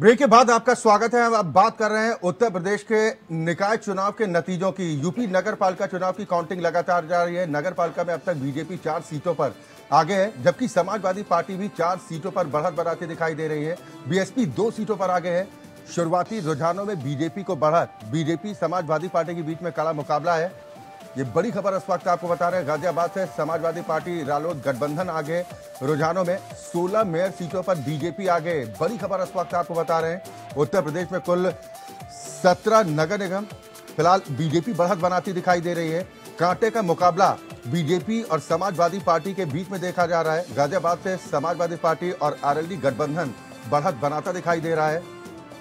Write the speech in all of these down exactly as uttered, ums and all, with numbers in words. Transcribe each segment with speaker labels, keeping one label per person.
Speaker 1: Break के बाद आपका स्वागत है। अब बात कर रहे हैं उत्तर प्रदेश के निकाय चुनाव के नतीजों की। यूपी नगर पालिका चुनाव की काउंटिंग लगातार जारी है। नगर पालिका में अब तक बीजेपी चार सीटों पर आगे है, जबकि समाजवादी पार्टी भी चार सीटों पर बढ़त बनाती दिखाई दे रही है। बीएसपी दो सीटों पर आगे है। शुरुआती रुझानों में बीजेपी को बढ़त, बीजेपी समाजवादी पार्टी के बीच में कड़ा मुकाबला है। ये बड़ी खबर इस वक्त आपको बता रहे हैं। गाजियाबाद से समाजवादी पार्टी रालोद गठबंधन आगे, रुझानों में सोलह मेयर सीटों पर बीजेपी आगे। बड़ी खबर इस वक्त आपको बता रहे हैं। उत्तर प्रदेश में कुल सत्रह नगर निगम फिलहाल बीजेपी बढ़त बनाती दिखाई दे रही है। कांटे का मुकाबला बीजेपी और समाजवादी पार्टी के बीच में देखा जा रहा है। गाजियाबाद से समाजवादी पार्टी और आरएलडी गठबंधन बढ़त बनाता दिखाई दे रहा है।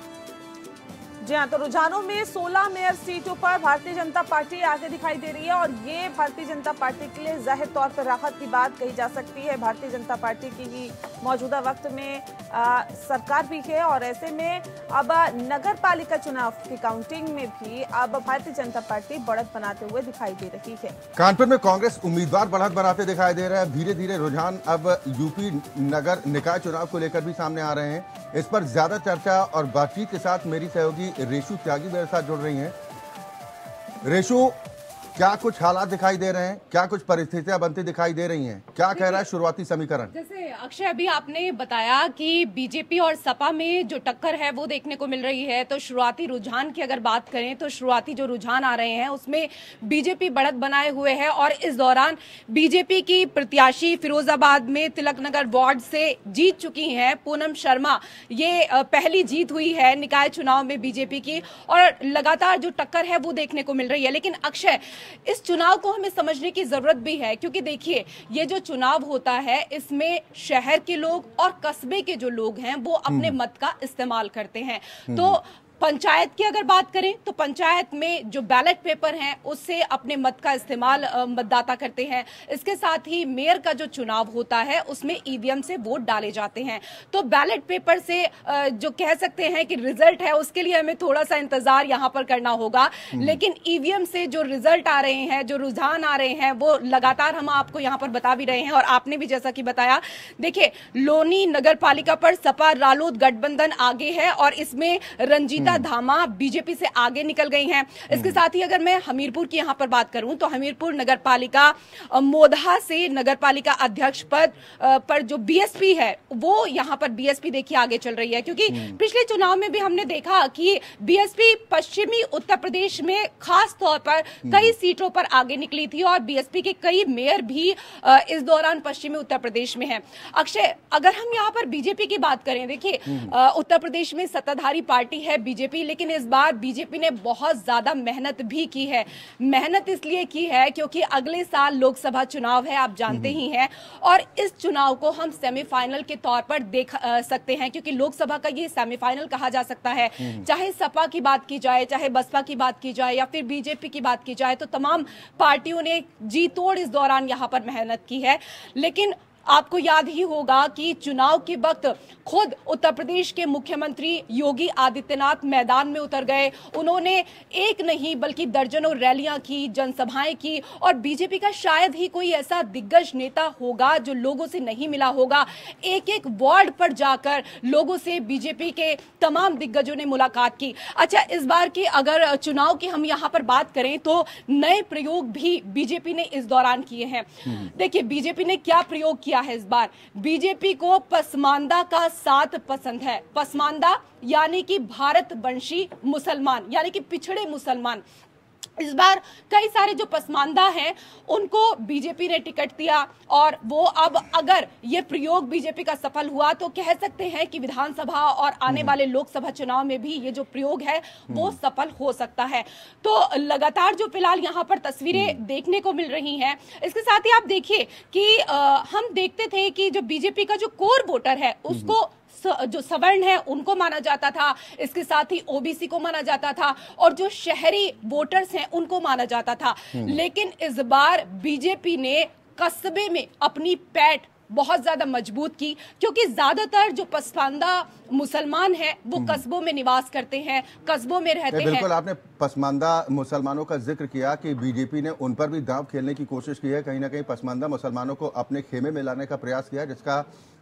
Speaker 2: जी हाँ, तो रुझानों में सोलह मेयर सीटों पर भारतीय जनता पार्टी आगे दिखाई दे रही है और ये भारतीय जनता पार्टी के लिए जाहिर तौर पर राहत की बात कही जा सकती है। भारतीय जनता पार्टी की ही मौजूदा वक्त में आ, सरकार भी है और ऐसे में अब नगर पालिका चुनाव की काउंटिंग में भी अब भारतीय जनता पार्टी बढ़त बनाते हुए दिखाई दे रही है।
Speaker 1: कानपुर में कांग्रेस उम्मीदवार बढ़त बनाते दिखाई दे रहे हैं। धीरे धीरे रुझान अब यूपी नगर निकाय चुनाव को लेकर भी सामने आ रहे हैं। इस पर ज्यादा चर्चा और बातचीत के साथ मेरी सहयोगी रेशु त्यागी मेरे साथ जुड़ रही हैं। रेशु, क्या कुछ हालात दिखाई दे रहे हैं, क्या कुछ परिस्थितियां बनती दिखाई दे रही हैं, क्या कह रहा है शुरुआती समीकरण?
Speaker 3: जैसे अक्षय अभी आपने बताया कि बीजेपी और सपा में जो टक्कर है वो देखने को मिल रही है, तो शुरुआती रुझान की अगर बात करें तो शुरुआती जो रुझान आ रहे हैं उसमें बीजेपी बढ़त बनाए हुए है और इस दौरान बीजेपी की प्रत्याशी फिरोजाबाद में तिलकनगर वार्ड से जीत चुकी हैं पूनम शर्मा। ये पहली जीत हुई है निकाय चुनाव में बीजेपी की और लगातार जो टक्कर है वो देखने को मिल रही है। लेकिन अक्षय, इस चुनाव को हमें समझने की जरूरत भी है, क्योंकि देखिए ये जो चुनाव होता है इसमें शहर के लोग और कस्बे के जो लोग हैं वो अपने मत का इस्तेमाल करते हैं। तो पंचायत की अगर बात करें तो पंचायत में जो बैलेट पेपर हैं उससे अपने मत का इस्तेमाल मतदाता करते हैं। इसके साथ ही मेयर का जो चुनाव होता है उसमें ईवीएम से वोट डाले जाते हैं। तो बैलेट पेपर से जो कह सकते हैं कि रिजल्ट है उसके लिए हमें थोड़ा सा इंतजार यहां पर करना होगा, लेकिन ईवीएम से जो रिजल्ट आ रहे हैं, जो रुझान आ रहे हैं वो लगातार हम आपको यहां पर बता भी रहे हैं। और आपने भी जैसा कि बताया, देखिए लोनी नगर पालिका पर सपा रालोद गठबंधन आगे है और इसमें रंजीत धामा बीजेपी से आगे निकल गई हैं। इसके साथ ही अगर मैं हमीरपुर की यहां पर बात करूं तो हमीरपुर नगर पालिका मोधा से नगर पालिका अध्यक्ष पद पर जो बीएसपी है वो यहां पर बीएसपी देखिए आगे चल रही है, क्योंकि पिछले चुनाव में भी हमने देखा कि बीएसपी पश्चिमी उत्तर प्रदेश में खास तौर पर कई सीटों पर आगे निकली थी और बीएसपी के कई मेयर भी इस दौरान पश्चिमी उत्तर प्रदेश में है। अक्षय, अगर हम यहाँ पर बीजेपी की बात करें, देखिए उत्तर प्रदेश में सत्ताधारी पार्टी है बीजेपी, लेकिन इस बार बीजेपी ने बहुत ज्यादा मेहनत भी की है। मेहनत इसलिए की है क्योंकि अगले साल लोकसभा चुनाव है, आप जानते ही हैं, और इस चुनाव को हम सेमीफाइनल के तौर पर देख आ, सकते हैं, क्योंकि लोकसभा का ये सेमीफाइनल कहा जा सकता है। चाहे सपा की बात की जाए, चाहे बसपा की बात की जाए या फिर बीजेपी की बात की जाए, तो तमाम पार्टियों ने जी तोड़ इस दौरान यहां पर मेहनत की है। लेकिन आपको याद ही होगा कि चुनाव के वक्त खुद उत्तर प्रदेश के मुख्यमंत्री योगी आदित्यनाथ मैदान में उतर गए। उन्होंने एक नहीं बल्कि दर्जनों रैलियां की, जनसभाएं की और बीजेपी का शायद ही कोई ऐसा दिग्गज नेता होगा जो लोगों से नहीं मिला होगा। एक एक वार्ड पर जाकर लोगों से बीजेपी के तमाम दिग्गजों ने मुलाकात की। अच्छा, इस बार की अगर चुनाव की हम यहाँ पर बात करें तो नए प्रयोग भी बीजेपी ने इस दौरान किए हैं। देखिए बीजेपी ने क्या प्रयोग किया है इस बार। बीजेपी को पसमानदा का साथ पसंद है। पसमानदा यानी कि भारतवंशी मुसलमान, यानी कि पिछड़े मुसलमान। इस बार कई सारे जो पसमानदा हैं उनको बीजेपी ने टिकट दिया और वो अब अगर ये प्रयोग बीजेपी का सफल हुआ तो कह सकते हैं कि विधानसभा और आने वाले लोकसभा चुनाव में भी ये जो प्रयोग है वो सफल हो सकता है। तो लगातार जो फिलहाल यहाँ पर तस्वीरें देखने को मिल रही हैं, इसके साथ ही आप देखिए कि आ, हम देखते थे कि जो बीजेपी का जो कोर वोटर है उसको जो सवर्ण है उनको माना जाता था, इसके साथ ही ओबीसी को माना जाता था और जो शहरी वोटर्स हैं उनको माना जाता था। लेकिन इस बार बीजेपी ने कस्बे में अपनी पैठ बहुत ज्यादा मजबूत की, क्योंकि ज्यादातर जो पसमानदा मुसलमान हैं वो कस्बों में निवास करते हैं, कस्बों में रहते हैं।
Speaker 1: बिल्कुल, आपने पसमानदा मुसलमानों का जिक्र किया कि बीजेपी ने उन पर भी दांव खेलने की कोशिश की है। कहीं ना कहीं पसमानदा मुसलमानों को अपने खेमे में लाने का प्रयास किया, जिसका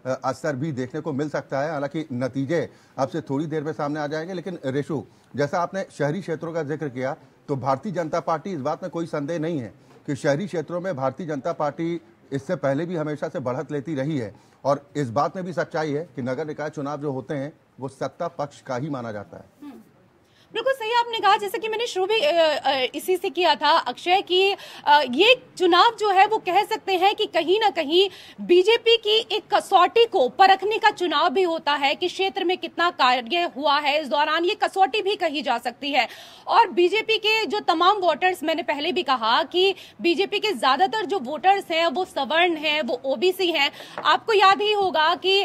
Speaker 1: असर भी देखने को मिल सकता है। हालांकि नतीजे अब से थोड़ी देर में सामने आ जाएंगे। लेकिन रेशु, जैसा आपने शहरी क्षेत्रों का जिक्र किया, तो भारतीय जनता पार्टी, इस बात में कोई संदेह नहीं है कि शहरी क्षेत्रों में भारतीय जनता पार्टी इससे पहले भी हमेशा से बढ़त लेती रही है। और इस बात में भी सच्चाई है कि नगर निकाय चुनाव जो होते हैं वो सत्ता पक्ष का ही माना जाता है।
Speaker 3: बिल्कुल सही आपने कहा, जैसे कि मैंने शुरू भी इसी से किया था अक्षय, कि ये चुनाव जो है वो कह सकते हैं कि कहीं ना कहीं बीजेपी की एक कसौटी को परखने का चुनाव भी होता है कि क्षेत्र में कितना कार्य हुआ है इस दौरान, ये कसौटी भी कही जा सकती है। और बीजेपी के जो तमाम वोटर्स, मैंने पहले भी कहा कि बीजेपी के ज्यादातर जो वोटर्स हैं वो सवर्ण हैं, वो ओबीसी हैं। आपको याद ही होगा कि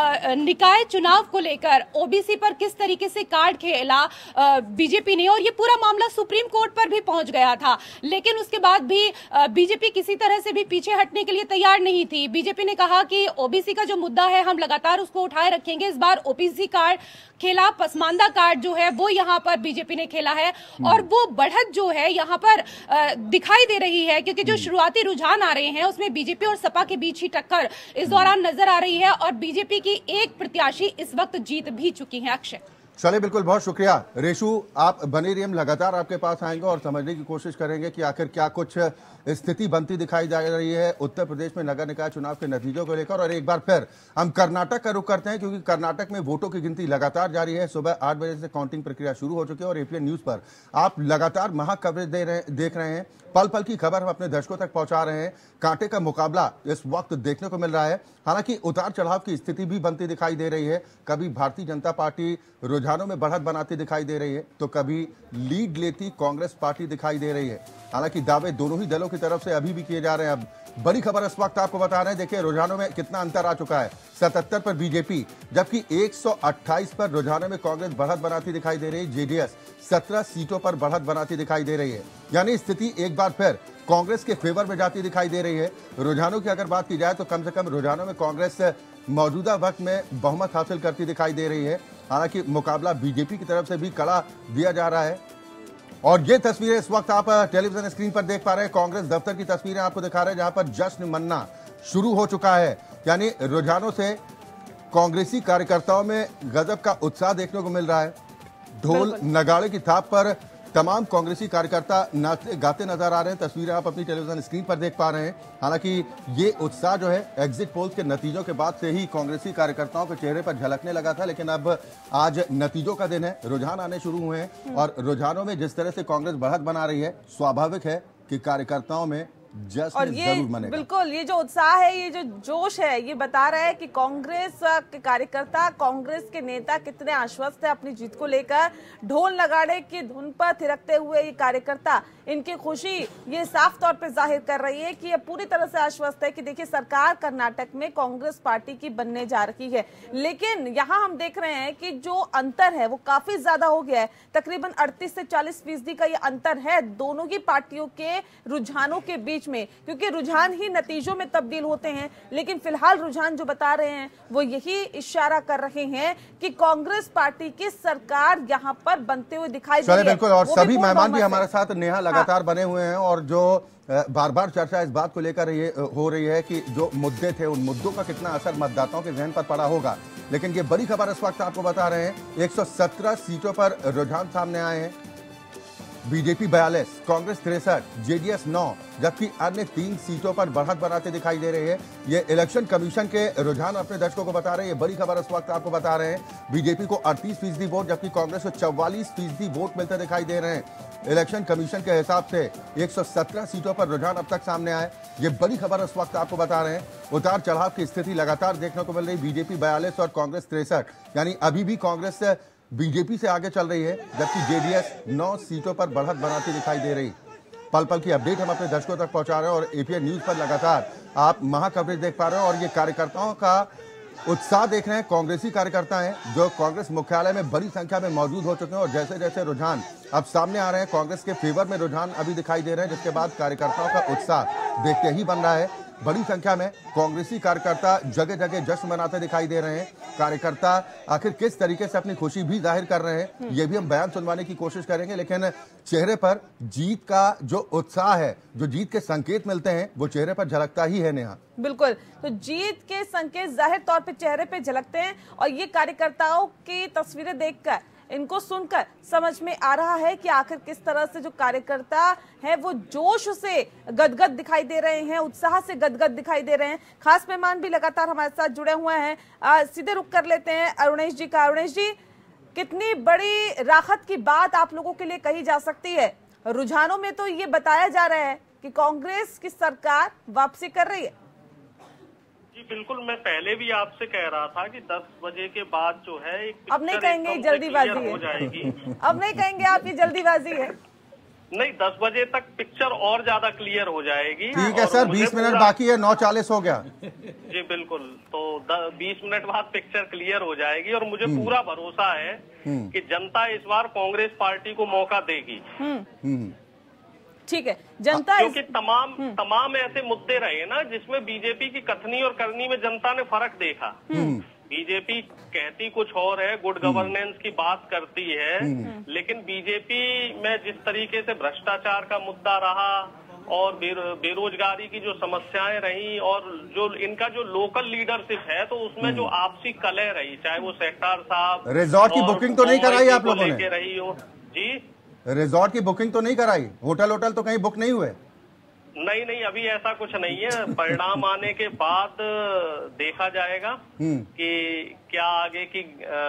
Speaker 3: निकाय चुनाव को लेकर ओबीसी पर किस तरीके से कार्ड खेला बीजेपी ने, और ये पूरा मामला सुप्रीम कोर्ट पर भी पहुंच गया था। लेकिन उसके बाद भी बीजेपी किसी तरह से भी पीछे हटने के लिए तैयार नहीं थी। बीजेपी ने कहा कि ओबीसी का जो मुद्दा है हम लगातार उसको उठाए रखेंगे। इस बार ओबीसी कार्ड खेला, पसमानदा कार्ड जो है वो यहाँ पर बीजेपी ने खेला है, और वो बढ़त जो है यहाँ पर दिखाई दे रही है, क्योंकि जो शुरुआती रुझान आ रहे हैं उसमें बीजेपी और सपा के बीच ही टक्कर इस दौरान नजर आ रही है, और बीजेपी की एक प्रत्याशी इस वक्त जीत भी चुकी है। अक्षय,
Speaker 1: चलिए, बिल्कुल, बहुत शुक्रिया रेशु, आप बने रहिए, हम लगातार आपके पास आएंगे और समझने की कोशिश करेंगे कि आखिर क्या कुछ स्थिति बनती दिखाई जा रही है उत्तर प्रदेश में नगर निकाय चुनाव के नतीजों को लेकर। और एक बार फिर हम कर्नाटक का रुख करते हैं, क्योंकि कर्नाटक में वोटों की गिनती लगातार जारी है। सुबह आठ बजे से काउंटिंग प्रक्रिया शुरू हो चुकी है और एपीएन न्यूज पर आप लगातार महा कवरेज दे रहे देख रहे हैं। पल पल की खबर हम अपने दर्शकों तक पहुंचा रहे हैं। कांटे का मुकाबला इस वक्त देखने को मिल रहा है। हालांकि उतार चढ़ाव की स्थिति भी बनती दिखाई दे रही है। कभी भारतीय जनता पार्टी रुझानों में बढ़त बनाती दिखाई दे रही है, तो कभी लीड लेती कांग्रेस पार्टी दिखाई दे रही है। हालांकि दावे दोनों ही दलों की तरफ से अभी भी किए जा रहे हैं। अब बड़ी खबर इस वक्त आपको बता रहे हैं, देखिए रुझानों में कितना अंतर आ चुका है। सतहत्तर पर बीजेपी, जबकि एक सौ अट्ठाईस पर रुझानों में कांग्रेस बढ़त बनाती दिखाई दे रही है। जेडीएस सत्रह सीटों पर बढ़त बनाती दिखाई दे रही है। यानी स्थिति एक बार फिर कांग्रेस के फेवर में जाती दिखाई दे रही है। रुझानों की अगर बात की जाए तो कम से कम रुझानों में कांग्रेस मौजूदा वक्त में बहुमत हासिल करती दिखाई दे रही है। हालांकि मुकाबला बीजेपी की तरफ से भी कड़ा दिया जा रहा है। और ये तस्वीरें इस वक्त आप टेलीविजन स्क्रीन पर देख पा रहे हैं, कांग्रेस दफ्तर की तस्वीरें आपको दिखा रहे हैं, जहां पर जश्न मन्ना शुरू हो चुका है। यानी रुझानों से कांग्रेसी कार्यकर्ताओं में गजब का उत्साह देखने को मिल रहा है। ढोल नगाड़े की थाप पर तमाम कांग्रेसी कार्यकर्ता नाचते गाते नजर आ रहे हैं। तस्वीरें आप अपनी टेलीविजन स्क्रीन पर देख पा रहे हैं। हालांकि ये उत्साह जो है एग्जिट पोल्स के नतीजों के बाद से ही कांग्रेसी कार्यकर्ताओं के चेहरे पर झलकने लगा था, लेकिन अब आज नतीजों का दिन है, रुझान आने शुरू हुए हैं। और रुझानों में जिस तरह से कांग्रेस बढ़त बना रही है, स्वाभाविक है कि कार्यकर्ताओं में
Speaker 2: और ये बिल्कुल ये जो उत्साह है, ये जो जोश है, ये बता रहा है कि कांग्रेस के कार्यकर्ता, कांग्रेस के नेता कितने आश्वस्त है अपनी जीत को लेकर। ढोल नगाड़े की धुन पर थिरकते हुए ये कार्यकर्ता इनकी खुशी ये साफ तौर पे जाहिर कर रही है कि ये पूरी तरह से आश्वस्त है कि देखिए सरकार कर्नाटक में कांग्रेस पार्टी की बनने जा रही है। लेकिन यहाँ हम देख रहे हैं कि जो अंतर है वो काफी ज्यादा हो गया है। तकरीबन अड़तीस से चालीस फीसदी का ये अंतर है दोनों ही पार्टियों के रुझानों के बीच में, क्योंकि रुझान ही नतीजों में तब्दील होते हैं। लेकिन फिलहाल रुझान जो बता रहे हैं वो यही इशारा कर रहे हैं कि कांग्रेस पार्टी की सरकार यहाँ पर बनते हुए दिखाई दे रही है।
Speaker 1: बिल्कुल, और सभी मेहमान भी हमारे साथ नेहा लगातार बने हुए हैं। और जो बार बार चर्चा इस बात को लेकर हो रही है कि जो मुद्दे थे उन मुद्दों का कितना असर मतदाताओं के जहन पर पड़ा होगा। लेकिन ये बड़ी खबर इस वक्त आपको बता रहे हैं, एक सौ सत्रह सीटों पर रुझान सामने आए हैं। बीजेपी बयालीस, कांग्रेस तिरसठ, जेडीएस नौ, जबकि अन्य तीन सीटों पर बढ़त बनाते दिखाई दे रहे हैं। ये इलेक्शन कमीशन के रुझान अपने दर्शकों को बता रहे हैं। ये बड़ी खबर इस वक्त आपको बता रहे हैं, बीजेपी को अड़तीस फीसदी वोट, जबकि कांग्रेस को चौवालीस फीसदी वोट मिलते दिखाई दे रहे हैं। इलेक्शन कमीशन के हिसाब से एक सौ सत्रह सीटों पर रुझान अब तक सामने आए। ये बड़ी खबर इस वक्त आपको बता रहे हैं। उतार चढ़ाव की स्थिति लगातार देखने को मिल रही। बीजेपी बयालीस और कांग्रेस तिरसठ, यानी अभी भी कांग्रेस बीजेपी से आगे चल रही है, जबकि जेडीएस नौ सीटों पर बढ़त बनाती दिखाई दे रही। पल पल की अपडेट हम अपने दर्शकों तक पहुंचा रहे हैं और एपीएन न्यूज पर लगातार आप महा कवरेज देख पा रहे हैं। और ये कार्यकर्ताओं का उत्साह देख रहे हैं। कांग्रेसी कार्यकर्ता हैं जो कांग्रेस मुख्यालय में बड़ी संख्या में मौजूद हो चुके हैं। और जैसे जैसे रुझान अब सामने आ रहे हैं, कांग्रेस के फेवर में रुझान अभी दिखाई दे रहे हैं, जिसके बाद कार्यकर्ताओं का उत्साह देखते ही बन रहा है बड़ी संख्या में कांग्रेसी कार्यकर्ता जगह जगह जश्न मनाते दिखाई दे रहे हैं। कार्यकर्ता आखिर किस तरीके से अपनी खुशी भी जाहिर कर रहे हैं, ये भी हम बयान सुनवाने की कोशिश करेंगे, लेकिन चेहरे पर जीत का जो उत्साह है, जो जीत के संकेत मिलते हैं, वो चेहरे पर झलकता ही है। नेहा,
Speaker 2: बिल्कुल, तो जीत के संकेत जाहिर तौर पे चेहरे पे झलकते हैं और ये कार्यकर्ताओं की तस्वीरें देखकर, इनको सुनकर समझ में आ रहा है कि आखिर किस तरह से जो कार्यकर्ता है वो जोश से गदगद दिखाई दे रहे हैं, उत्साह से गदगद दिखाई दे रहे हैं। खास मेहमान भी लगातार हमारे साथ जुड़े हुए हैं, आ, सीधे रुक कर लेते हैं अरुणेश जी का। अरुणेश जी, कितनी बड़ी राहत की बात आप लोगों के लिए कही जा सकती है? रुझानों में तो ये बताया जा रहा है कि कांग्रेस की सरकार वापसी कर रही है।
Speaker 4: जी बिल्कुल, मैं पहले भी आपसे कह रहा था कि दस बजे के बाद जो है एक
Speaker 2: अब नहीं कहेंगे जल्दीबाजी
Speaker 4: हो जाएगी।
Speaker 2: अब नहीं कहेंगे आप ये जल्दीबाजी है।
Speaker 4: नहीं, दस बजे तक पिक्चर और ज्यादा क्लियर हो जाएगी।
Speaker 1: ठीक है सर, बीस मिनट बाकी है, नौ चालीस हो गया।
Speaker 4: जी बिल्कुल, तो बीस मिनट बाद पिक्चर क्लियर हो जाएगी और मुझे पूरा भरोसा है कि जनता इस बार कांग्रेस पार्टी को मौका देगी।
Speaker 2: ठीक है, जनता
Speaker 4: क्योंकि तमाम तमाम ऐसे मुद्दे रहे ना जिसमें बीजेपी की कथनी और करनी में जनता ने फर्क देखा। बीजेपी कहती कुछ और है, गुड गवर्नेंस की बात करती है, लेकिन बीजेपी में जिस तरीके से भ्रष्टाचार का मुद्दा रहा और बेरोजगारी की जो समस्याएं रही और जो इनका जो लोकल लीडरशिप है, तो उसमें जो आपसी कलह रही, चाहे वो सेक्टर साहब
Speaker 1: रिजॉर्ट की बुकिंग तो नहीं कराई आप लोगों ने
Speaker 4: रही हो। जी,
Speaker 1: रिजॉर्ट की बुकिंग तो नहीं कराई? होटल होटल तो कहीं बुक नहीं हुए?
Speaker 4: नहीं नहीं, अभी ऐसा कुछ नहीं है। परिणाम आने के बाद देखा जाएगा कि क्या आगे की।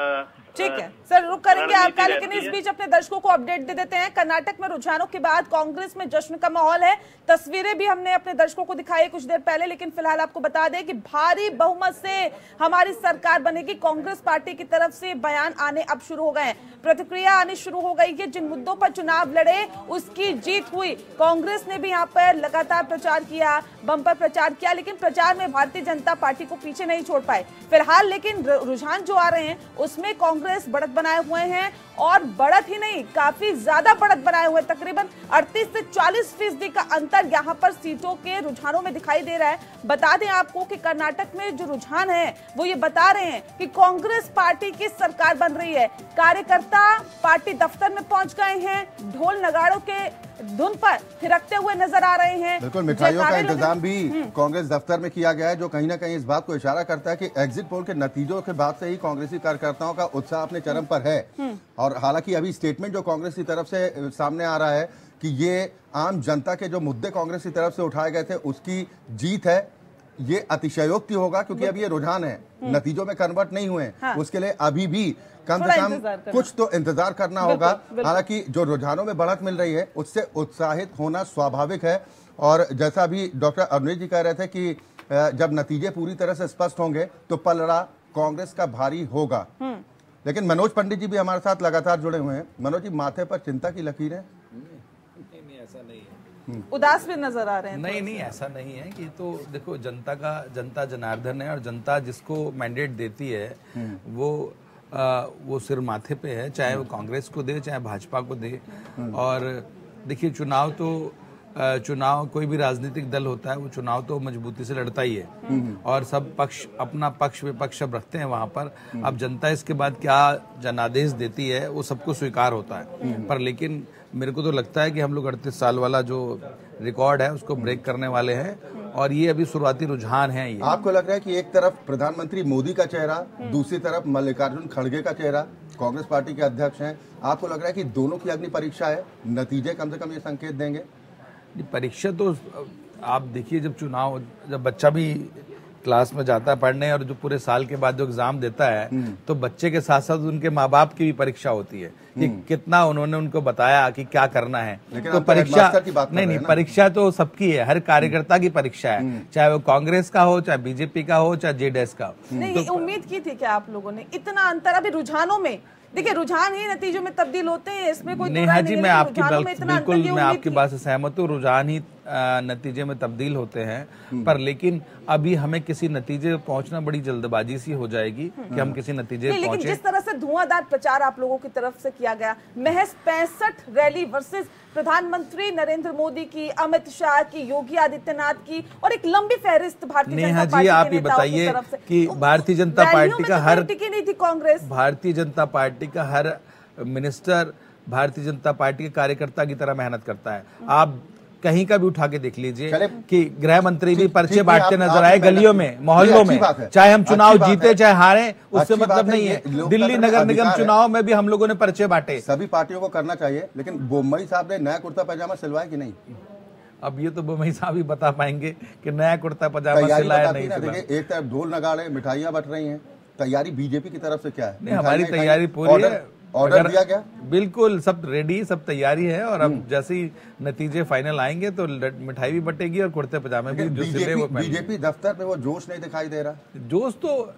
Speaker 2: ठीक है सर, रुक करेंगे आपका, लेकिन इस बीच अपने दर्शकों को अपडेट दे देते हैं। कर्नाटक में रुझानों के बाद कांग्रेस में जश्न का माहौल है। तस्वीरें भी हमने अपने दर्शकों को दिखाई कुछ देर पहले, लेकिन फिलहाल आपको बता दें कि भारी बहुमत से हमारी सरकार बनेगी। कांग्रेस पार्टी की तरफ से बयान आने अब शुरू हो गए हैं, प्रतिक्रिया आनी शुरू हो गई है। जिन मुद्दों पर चुनाव लड़े उसकी जीत हुई। कांग्रेस ने भी यहाँ पर लगातार प्रचार किया, बम्पर प्रचार किया, लेकिन प्रचार में भारतीय जनता पार्टी को पीछे नहीं छोड़ पाए फिलहाल। लेकिन रुझान जो आ रहे हैं उसमें कांग्रेस बढ़त बनाए हुए हैं, और बढ़त ही नहीं, काफी ज्यादा बढ़त बनाए हुए। तकरीबन अड़तीस से चालीस फीसदी का अंतर यहाँ पर सीटों के रुझानों में दिखाई दे रहा है। बता दें आपको कि कर्नाटक में जो रुझान है वो ये बता रहे हैं कि कांग्रेस पार्टी की सरकार बन रही है। कार्यकर्ता पार्टी दफ्तर में पहुंच गए हैं, ढोल नगाड़ों के धुन पर थिरकते हुए नजर आ रहे हैं।
Speaker 1: बिल्कुल, मिठाइयों का इंतजाम भी कांग्रेस दफ्तर में किया गया है, जो कहीं ना कहीं इस बात को इशारा करता है कि एग्जिट पोल के नतीजों के बाद से ही कांग्रेसी कार्यकर्ताओं का उत्साह अपने चरम पर है। और हालांकि अभी स्टेटमेंट जो कांग्रेस की तरफ से सामने आ रहा है कि ये आम जनता के जो मुद्दे कांग्रेस की तरफ से उठाए गए थे उसकी जीत है, ये अतिशयोक्ति होगा, क्योंकि अभी ये रुझान है, नतीजों में कन्वर्ट नहीं हुए। हाँ। उसके लिए अभी भी कम से कम कुछ तो इंतजार करना होगा। हालांकि जो रुझानों में बढ़त मिल रही है उससे उत्साहित होना स्वाभाविक है। और जैसा भी डॉक्टर अरुणेश जी कह रहे थे कि जब नतीजे पूरी तरह से स्पष्ट होंगे तो पलड़ा कांग्रेस का भारी होगा। लेकिन मनोज पंडित जी भी हमारे साथ लगातार जुड़े हुए हैं। मनोज जी, माथे पर चिंता की लकीरें?
Speaker 5: नहीं नहीं, ऐसा नहीं है।
Speaker 2: उदास भी नजर आ रहे हैं।
Speaker 5: नहीं नहीं, ऐसा नहीं है कि तो देखो, जनता का जनता जनार्दन है और जनता जिसको मैंडेट देती है वो आ, वो सिर माथे पे है, चाहे वो कांग्रेस को दे चाहे भाजपा को दे। और देखिए, चुनाव तो चुनाव कोई भी राजनीतिक दल होता है वो चुनाव तो मजबूती से लड़ता ही है और सब पक्ष अपना पक्ष विपक्ष सब रखते हैं वहां पर। अब जनता इसके बाद क्या जनादेश देती है वो सबको स्वीकार होता है, पर लेकिन मेरे को तो लगता है कि हम लोग अड़तीस साल वाला जो रिकॉर्ड है उसको ब्रेक करने वाले हैं और ये अभी शुरुआती रुझान है। ये
Speaker 1: आपको लग रहा है कि एक तरफ प्रधानमंत्री मोदी का चेहरा, दूसरी तरफ मल्लिकार्जुन खड़गे का चेहरा, कांग्रेस पार्टी के अध्यक्ष हैं, आपको लग रहा है कि दोनों की अग्नि परीक्षा है, नतीजे कम से कम ये संकेत देंगे?
Speaker 5: परीक्षा तो आप देखिए, जब चुनाव जब बच्चा भी क्लास में जाता है पढ़ने और जो पूरे साल के बाद जो एग्जाम देता है तो बच्चे के साथ साथ उनके माँ बाप की भी परीक्षा होती है कि कितना उन्होंने उनको बताया कि क्या करना है। तो परीक्षा नहीं नहीं परीक्षा तो सबकी है, हर कार्यकर्ता की परीक्षा है, चाहे वो कांग्रेस का हो, चाहे बीजेपी का हो, चाहे जेडीएस का हो।
Speaker 2: नहीं, उम्मीद की थी क्या आप लोगों ने इतना अंतर? अभी रुझानों में देखिए, रुझान ही नतीजों में तब्दील होते हैं, इसमें कोई
Speaker 5: नेहा जी, मैं आपकी बिल्कुल मैं आपकी बात से सहमत हूँ। रुझान ही नतीजे में तब्दील होते हैं, पर लेकिन अभी हमें किसी नतीजे पे पहुंचना बड़ी जल्दबाजी सी हो जाएगी कि हम किसी नतीजे पे पहुंचे।
Speaker 2: जिस तरह से धुआंधार प्रचार आप लोगों की तरफ से किया गया, महज पैंसठ रैली वर्सेस प्रधानमंत्री नरेंद्र मोदी की, अमित शाह की, योगी आदित्यनाथ की और एक लंबी फहरिस्त भारतीय जनता पार्टी
Speaker 5: जी, आप ये बताइए कि भारतीय जनता पार्टी का हर
Speaker 2: टिकी नहीं थी कांग्रेस,
Speaker 5: भारतीय जनता पार्टी का हर मिनिस्टर भारतीय जनता पार्टी के कार्यकर्ता की तरह मेहनत करता है। आप कहीं का भी उठा के देख लीजिए कि गृह मंत्री भी पर्चे बांटते नजर आए गलियों में, मोहल्लों में, चाहे हम चुनाव जीते चाहे हारे, उससे मतलब नहीं है। दिल्ली नगर निगम चुनाव में भी हम लोगों ने पर्चे बांटे।
Speaker 1: सभी पार्टियों को करना चाहिए, लेकिन बोम्मई साहब ने नया कुर्ता पैजामा सिलवाया कि नहीं?
Speaker 5: अब ये तो बोम्मई साहब ही बता पाएंगे कि नया कुर्ता पजामा सिलाया नहीं सिलाया।
Speaker 1: एक तरफ ढोल नगाड़े, मिठाइयां बट रही हैं, तैयारी बीजेपी की तरफ से क्या है?
Speaker 5: नहीं, हमारी तैयारी पूरी है,
Speaker 1: ऑर्डर दिया गया,
Speaker 5: बिल्कुल सब रेडी, सब तैयारी है। और अब जैसे ही नतीजे फाइनल आएंगे तो मिठाई भी बटेगी और कुर्ते पजामे भी जो सिले वो पहनेंगे।
Speaker 1: बीजेपी दफ्तर में वो जोश नहीं दिखाई दे रहा।
Speaker 5: जोश तो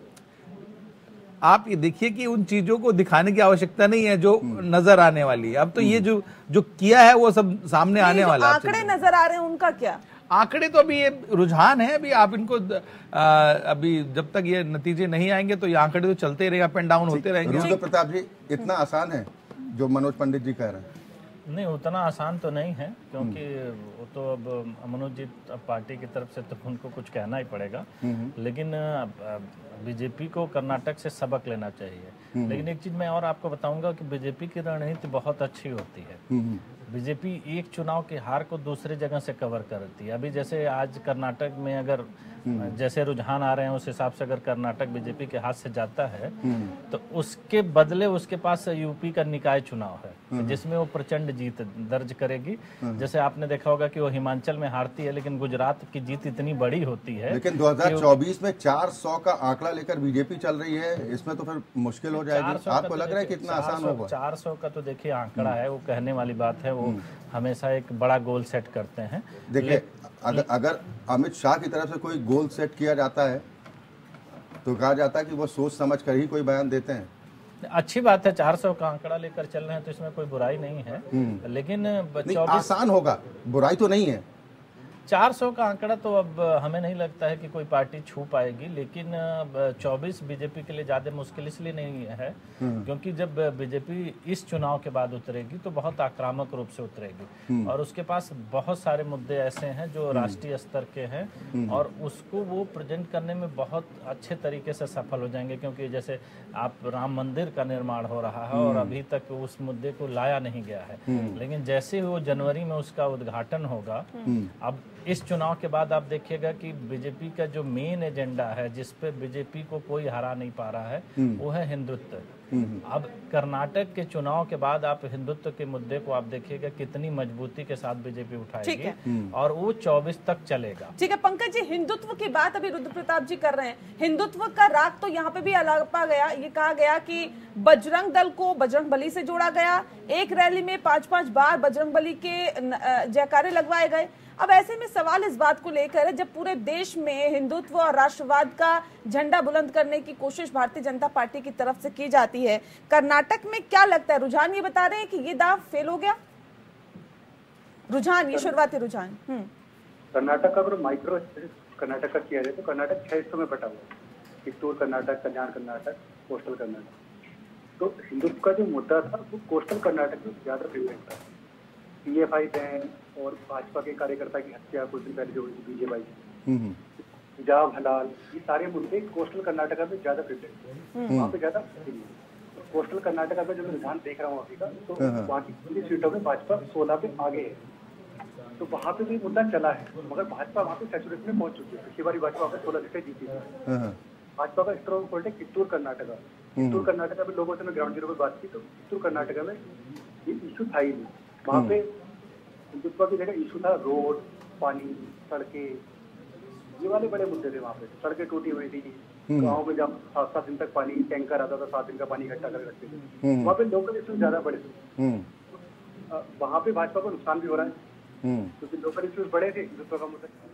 Speaker 5: आप ये देखिए कि उन चीजों को दिखाने की आवश्यकता नहीं है जो नजर आने वाली है। अब तो ये जो जो किया है वो सब सामने आने वाला है।
Speaker 2: आंकड़े नजर आ रहे हैं, उनका क्या?
Speaker 5: आंकड़े तो अभी ये रुझान है, अभी आप इनको आ, अभी जब तक ये नतीजे नहीं आएंगे तो ये आंकड़े तो चलते रहेगा, अप एंड डाउन होते रहेंगे।
Speaker 1: रुद्र प्रताप जी, इतना आसान है जो मनोज पंडित जी कह रहे हैं?
Speaker 6: नहीं, उतना आसान तो नहीं है, क्योंकि वो तो अब मनोज जी पार्टी की तरफ से तो उनको कुछ कहना ही पड़ेगा, लेकिन बीजेपी को कर्नाटक से सबक लेना चाहिए। लेकिन एक चीज मैं और आपको बताऊंगा कि बीजेपी की रणनीति बहुत अच्छी होती है। बीजेपी एक चुनाव की हार को दूसरी जगह से कवर करती है। अभी जैसे आज कर्नाटक में अगर जैसे रुझान आ रहे हैं उस हिसाब से अगर कर्नाटक बीजेपी के हाथ से जाता है तो उसके बदले उसके पास यूपी का निकाय चुनाव है जिसमें वो प्रचंड जीत दर्ज करेगी। जैसे आपने देखा होगा कि वो हिमाचल में हारती है, लेकिन गुजरात की जीत इतनी बड़ी होती है।
Speaker 1: लेकिन दो हज़ार चौबीस में चार सौ का आंकड़ा लेकर बीजेपी चल रही है, इसमें तो फिर मुश्किल हो जाएगी। आपको लग रहा है कितना आसान होगा?
Speaker 6: चार सौ का तो देखिए आंकड़ा है, वो कहने वाली बात है, वो हमेशा एक बड़ा गोल सेट करते हैं।
Speaker 1: देखिए, अगर अगर अमित शाह की तरफ से कोई गोल सेट किया जाता है तो कहा जाता है कि वो सोच समझ कर ही कोई बयान देते हैं।
Speaker 6: अच्छी बात है, चार सौ का आंकड़ा लेकर चल रहे हैं तो इसमें कोई बुराई नहीं है, लेकिन
Speaker 1: नहीं, आसान होगा, बुराई तो नहीं है।
Speaker 6: चार सौ का आंकड़ा तो अब हमें नहीं लगता है कि कोई पार्टी छू पाएगी, लेकिन चौबीस बीजेपी के लिए ज्यादा मुश्किल इसलिए नहीं है क्योंकि जब बीजेपी इस चुनाव के बाद उतरेगी तो बहुत आक्रामक रूप से उतरेगी और उसके पास बहुत सारे मुद्दे ऐसे हैं जो राष्ट्रीय स्तर के हैं और उसको वो प्रेजेंट करने में बहुत अच्छे तरीके से सफल हो जाएंगे। क्योंकि जैसे आप राम मंदिर का निर्माण हो रहा है और अभी तक उस मुद्दे को लाया नहीं गया है, लेकिन जैसे ही वो जनवरी में उसका उद्घाटन होगा, अब इस चुनाव के बाद आप देखिएगा कि बीजेपी का जो मेन एजेंडा है जिस पे बीजेपी को कोई हरा नहीं पा रहा है वो है हिंदुत्व। अब कर्नाटक के चुनाव के बाद आप हिंदुत्व के मुद्दे को आप देखिएगा कितनी मजबूती के साथ बीजेपी उठाएगी और वो चौबीस तक चलेगा।
Speaker 2: ठीक है पंकज जी, हिंदुत्व की बात अभी रुद्र प्रताप जी कर रहे हैं। हिंदुत्व का राग तो यहाँ पे भी अलापा गया, ये कहा गया कि बजरंग दल को बजरंग बली से जोड़ा गया, एक रैली में पांच पांच बार बजरंग बली के जयकारे लगवाए गए। अब ऐसे में सवाल इस बात को लेकर है, जब पूरे देश में हिंदुत्व और राष्ट्रवाद का झंडा बुलंद करने की कोशिश भारतीय जनता पार्टी की तरफ से की जाती है, कर्नाटक में क्या लगता है? रुझान ये बता रहे हैं कि ये दाव फेल हो गया, रुझान, ये शुरुआती रुझान।
Speaker 7: कर्नाटक का अगर माइक्रो कर्नाटक का किया जाए तो कर्नाटक छह हिस्सों में बटा हुआ है, चित्तूर कर्नाटक, कल्याण कर्नाटक, कोस्टल कर्नाटक। तो हिंदुत्व का जो मुद्दा था वो कोस्टल कर्नाटक में ज्यादा फेवरेट था। पीएफआई बैन और भाजपा के कार्यकर्ता की हत्या कुछ दिन पहले जो हुई बीजेपी, हिजाब हलाल, ये सारे मुद्दे कोस्टल कर्नाटका में ज्यादा फेवरेट थे, वहाँ पे ज्यादा। तो कोस्टल कर्नाटका का जब मैं रुझान देख रहा हूँ अभी का, तो वहाँ की पूरी सीटों में भाजपा सोलह पे आगे है, तो वहाँ पे भी मुद्दा चला है, मगर भाजपा वहाँ पे सैचुरेशन में पहुंच चुकी है। पिछली बार भाजपा वहाँ पे सोलह सीटें जीती है। भाजपा का स्ट्रॉन्ग पॉइंट है चित्तूर कर्नाटका। चित्तूर कर्नाटका में लोगों से मैं ग्राउंड जीरो पे बात की तो चित्तूर कर्नाटका में ये इशू था ही नहीं। वहाँ पे हिंदुत्व की जगह इशू था रोड, पानी, सड़कें, ये वाले बड़े मुद्दे थे। वहाँ पे सड़कें टूटी हुई थी, गाँव में जब सात सात दिन तक पानी टैंकर आता था, सात दिन का पानी इकट्ठा करके रखते थे, वहाँ पे लोकल इशू ज्यादा बड़े थे। वहाँ पे भाजपा को नुकसान भी हो रहा है क्योंकि लोकल इश्यूज बड़े थे, हिंदुत्व का मुद्दा।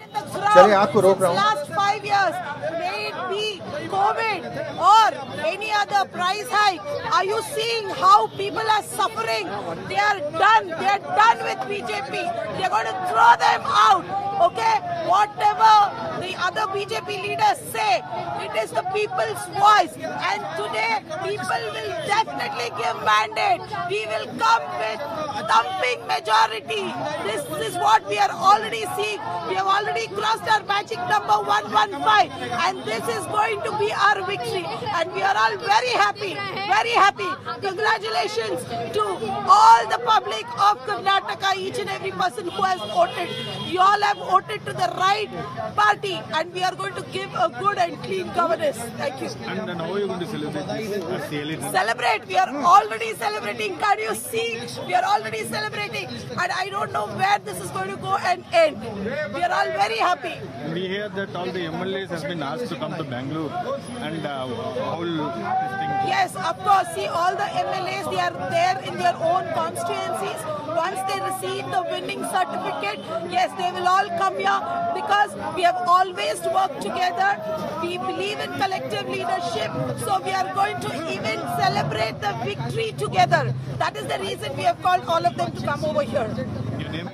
Speaker 1: चलिए आपको रोक रहा हूँ।
Speaker 8: Last five years, may it be COVID or any other price hike, are you seeing how people are suffering? They are done. They are done with B J P. They are going to throw them out. Okay, whatever the other B J P leaders say, it is the people's voice, and today people will definitely give mandate. We will come with thumping majority. This is what we are already seeing. We have already crossed our magic number one one five, and this is going to be our victory, and we are all very happy, very happy. Congratulations to all the public of Karnataka, each and every person who has voted. You all have voted to the right party, and we are going to give a good and clean governance. Thank you.
Speaker 9: And then how are you going to celebrate?
Speaker 8: Celebrate. We are already celebrating. Can you see? We are already celebrating, and I don't know where this is going to go and end. We are all very happy.
Speaker 9: We hear that all the M L As has been asked to come to Bangalore, and uh, how will this thing go?
Speaker 8: Yes, of course. See, all the M L As, they are there in their own constituencies. Once they receive the winning certificate, yes, they will all come here, because we have always worked together. We believe in collective leadership, so we are going to even celebrate the victory together. That is the reason we have called all of them to come over here.
Speaker 9: Your name?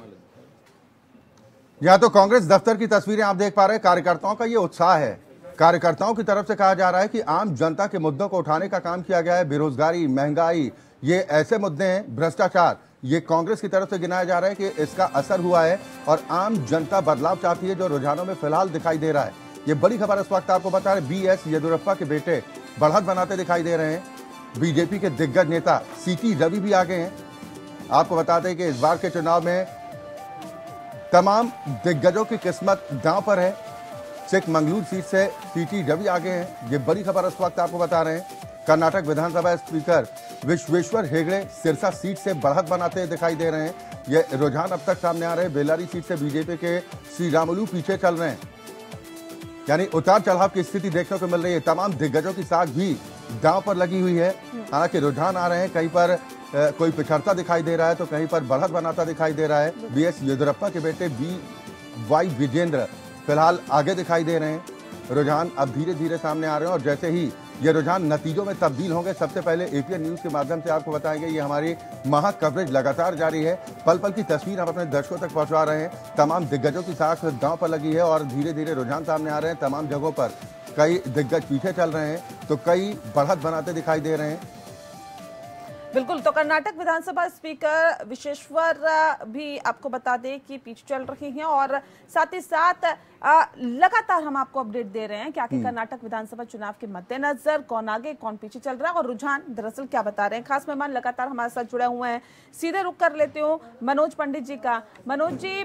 Speaker 1: यहाँ तो कांग्रेस दफ्तर की तस्वीरें आप देख पा रहे हैं। कार्यकर्ताओं का ये उत्साह है। कार्यकर्ताओं की तरफ से कहा जा रहा है कि आम जनता के मुद्दों को उठाने का काम किया गया है। बेरोजगारी, महंगाई, ये ऐसे मुद्दे हैं, भ्रष्टाचार, ये कांग्रेस की तरफ से गिनाया जा रहा है कि इसका असर हुआ है और आम जनता बदलाव चाहती है, जो रुझानों में फिलहाल दिखाई दे रहा है। ये बड़ी खबर इस वक्त आपको बता रहे, बी एस येदियुरप्पा के बेटे बढ़त बनाते दिखाई दे रहे हैं। बीजेपी के दिग्गज नेता सी टी रवि भी आ गए हैं। आपको बताते हैं कि इस बार के चुनाव में तमाम दिग्गजों की किस्मत दांव पर है। चिकमंगलूर सीट से सी टी रवि आ गए हैं। ये बड़ी खबर इस वक्त आपको बता रहे हैं। कर्नाटक विधानसभा स्पीकर विश्वेश्वर हेगड़े सिरसा सीट से बढ़त बनाते दिखाई दे रहे हैं। ये रुझान अब तक सामने आ रहे हैं। बेल्लारी सीट से बीजेपी के श्रीरामुलु पीछे चल रहे हैं, यानी उतार चढ़ाव की स्थिति देखने को मिल रही है। तमाम दिग्गजों की साख भी दांव पर लगी हुई है। हालांकि रुझान आ रहे हैं, कहीं पर आ, कोई पिछड़ता दिखाई दे रहा है तो कहीं पर बढ़त बनाता दिखाई दे रहा है। बी एस येदियुरप्पा के बेटे बी वाई विजेंद्र फिलहाल आगे दिखाई दे रहे हैं। रुझान अब धीरे धीरे सामने आ रहे हैं और जैसे ही ये रुझान नतीजों में तब्दील होंगे, सबसे पहले एपीएन न्यूज के माध्यम से आपको बताएंगे। ये हमारी महा कवरेज लगातार जारी है। पल पल की तस्वीर हम अपने दर्शकों तक पहुंचा रहे हैं। तमाम दिग्गजों की साख दांव पर लगी है और धीरे धीरे रुझान सामने आ रहे हैं। तमाम जगहों पर कई दिग्गज पीछे चल रहे हैं तो कई बढ़त बनाते दिखाई दे रहे हैं।
Speaker 2: बिल्कुल, तो कर्नाटक विधानसभा स्पीकर विश्वेश्वर भी आपको बता दें कि पीछे चल रही हैं और साथ ही साथ लगातार हम आपको अपडेट दे रहे हैं कि आखिर कर्नाटक विधानसभा चुनाव के मद्देनजर कौन आगे कौन पीछे चल रहा है और रुझान दरअसल क्या बता रहे हैं। खास मेहमान लगातार हमारे साथ जुड़े हुए हैं। सीधे रुक कर लेते हूँ मनोज पंडित जी का। मनोज जी,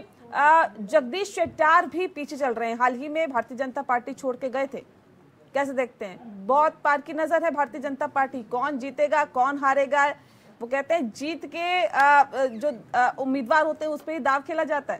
Speaker 2: जगदीश शेट्टार भी पीछे चल रहे हैं। हाल ही में भारतीय जनता पार्टी छोड़ के गए थे, कैसे देखते हैं? बहुत पार की नजर है भारतीय जनता पार्टी। कौन जीतेगा, कौन हारेगा? वो कहते हैं जीत के आ, जो उम्मीदवार होते हैं उस पर ही दाव खेला जाता है।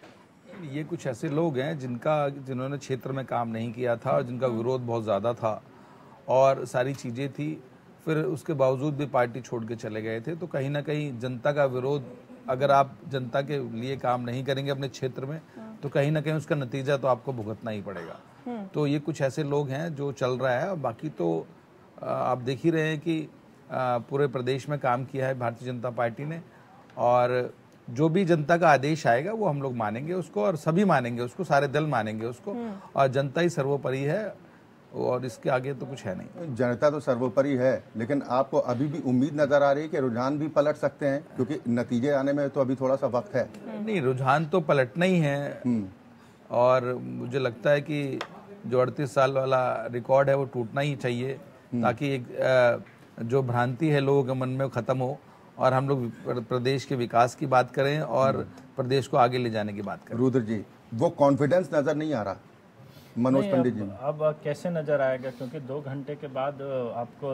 Speaker 5: ये कुछ ऐसे लोग हैं जिनका जिन्होंने क्षेत्र में काम नहीं किया था और जिनका विरोध बहुत ज़्यादा था और सारी चीज़ें थी, फिर उसके बावजूद भी पार्टी छोड़ के चले गए थे। तो कहीं ना कहीं जनता का विरोध, अगर आप जनता के लिए काम नहीं करेंगे अपने क्षेत्र में, तो कहीं ना कहीं उसका नतीजा तो आपको भुगतना ही पड़ेगा। तो ये कुछ ऐसे लोग हैं जो चल रहा है। बाकी तो आप देख ही रहे हैं कि पूरे प्रदेश में काम किया है भारतीय जनता पार्टी ने, और जो भी जनता का आदेश आएगा वो हम लोग मानेंगे उसको, और सभी मानेंगे उसको, सारे दल मानेंगे उसको, और जनता ही सर्वोपरि है और इसके आगे तो कुछ है नहीं।
Speaker 1: जनता तो सर्वोपरि है, लेकिन आपको अभी भी उम्मीद नजर आ रही है कि रुझान भी पलट सकते हैं, क्योंकि नतीजे आने में तो अभी थोड़ा सा वक्त है।
Speaker 5: नहीं, रुझान तो पलटना ही है और मुझे लगता है कि जो अड़तीस साल वाला रिकॉर्ड है वो टूटना ही चाहिए, ताकि एक जो भ्रांति है लोगों के मन में खत्म हो और हम लोग प्रदेश के विकास की बात करें और प्रदेश को आगे ले जाने की बात करें।
Speaker 1: रुद्र जी, वो कॉन्फिडेंस नजर नहीं आ रहा मनोज पंडित जी?
Speaker 6: अब, अब कैसे नजर आएगा, क्योंकि दो घंटे के बाद आपको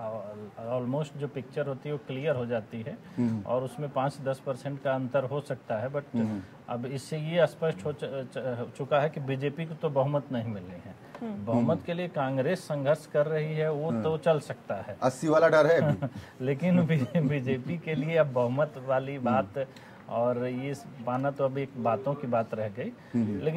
Speaker 6: ऑलमोस्ट जो पिक्चर होती है वो क्लियर हो जाती है और उसमें पाँच दस परसेंट का अंतर हो सकता है। बट अब इससे ये स्पष्ट हो चुका है कि बीजेपी को तो बहुमत नहीं मिलनी है। बहुमत के लिए कांग्रेस संघर्ष कर रही है, वो तो चल सकता है,
Speaker 1: अस्सी वाला डर है
Speaker 6: लेकिन बीजेपी के लिए अब बहुमत वाली बात और ये माना तो अब एक बातों की बात रह गई। लेकिन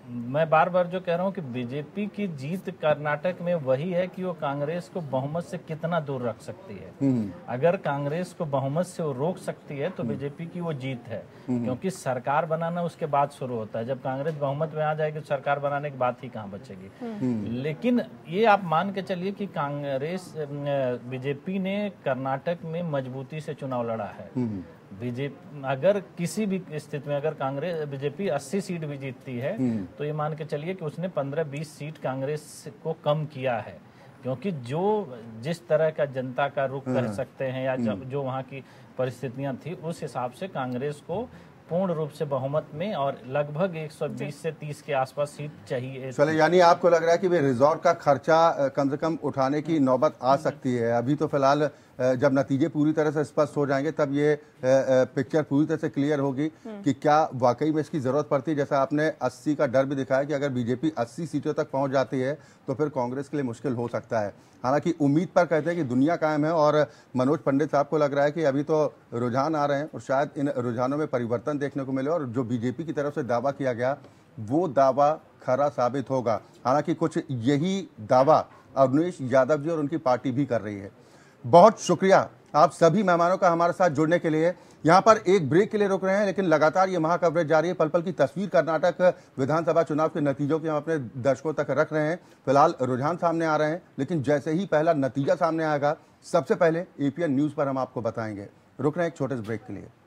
Speaker 6: मैं बार बार जो कह रहा हूँ कि बीजेपी की जीत कर्नाटक में वही है कि वो कांग्रेस को बहुमत से कितना दूर रख सकती है। अगर कांग्रेस को बहुमत से वो रोक सकती है तो बीजेपी की वो जीत है, क्योंकि सरकार बनाना उसके बाद शुरू होता है। जब कांग्रेस बहुमत में आ जाएगी तो सरकार बनाने की बात ही कहाँ बचेगी। लेकिन ये आप मान के चलिए कि कांग्रेस बीजेपी ने कर्नाटक में मजबूती से चुनाव लड़ा है। बीजेपी अगर किसी भी स्थिति में अगर कांग्रेस बीजेपी अस्सी सीट भी जीतती है तो ये मान के चलिए कि उसने पंद्रह बीस सीट कांग्रेस को कम किया है, क्योंकि जो जिस तरह का जनता का रुख कह सकते हैं या जो, जो वहाँ की परिस्थितियां थी उस हिसाब से कांग्रेस को पूर्ण रूप से बहुमत में और लगभग एक सौ बीस से तीस के आसपास सीट चाहिए।
Speaker 1: चले, यानी आपको लग रहा है कि वे रिजॉर्ट का खर्चा कम से कम उठाने की नौबत आ सकती है। अभी तो फिलहाल जब नतीजे पूरी तरह से स्पष्ट हो जाएंगे तब ये पिक्चर पूरी तरह से क्लियर होगी कि क्या वाकई में इसकी जरूरत पड़ती है। जैसा आपने अस्सी का डर भी दिखाया कि अगर बीजेपी अस्सी सीटों तक पहुंच जाती है तो फिर कांग्रेस के लिए मुश्किल हो सकता है। हालांकि उम्मीद पर कहते हैं कि दुनिया कायम है और मनोज पंडित साहब को लग रहा है कि अभी तो रुझान आ रहे हैं और शायद इन रुझानों में परिवर्तन देखने को मिले और जो बीजेपी की तरफ से दावा किया गया वो दावा खरा साबित होगा। हालांकि कुछ यही दावा अवनीश यादव जी और उनकी पार्टी भी कर रही है। बहुत शुक्रिया आप सभी मेहमानों का हमारे साथ जुड़ने के लिए। यहाँ पर एक ब्रेक के लिए रुक रहे हैं, लेकिन लगातार ये महा कवरेज जारी है। पल पल की तस्वीर कर्नाटक विधानसभा चुनाव के नतीजों की हम अपने दर्शकों तक रख रहे हैं। फिलहाल रुझान सामने आ रहे हैं, लेकिन जैसे ही पहला नतीजा सामने आएगा सबसे पहले एपीएन न्यूज पर हम आपको बताएंगे। रुक रहे हैं एक छोटे से ब्रेक के लिए।